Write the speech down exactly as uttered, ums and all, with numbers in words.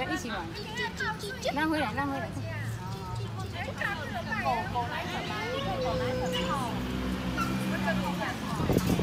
个一起玩。拿回来，拿回来。狗狗奶粉吗？一个狗奶粉泡，这个狗奶粉泡。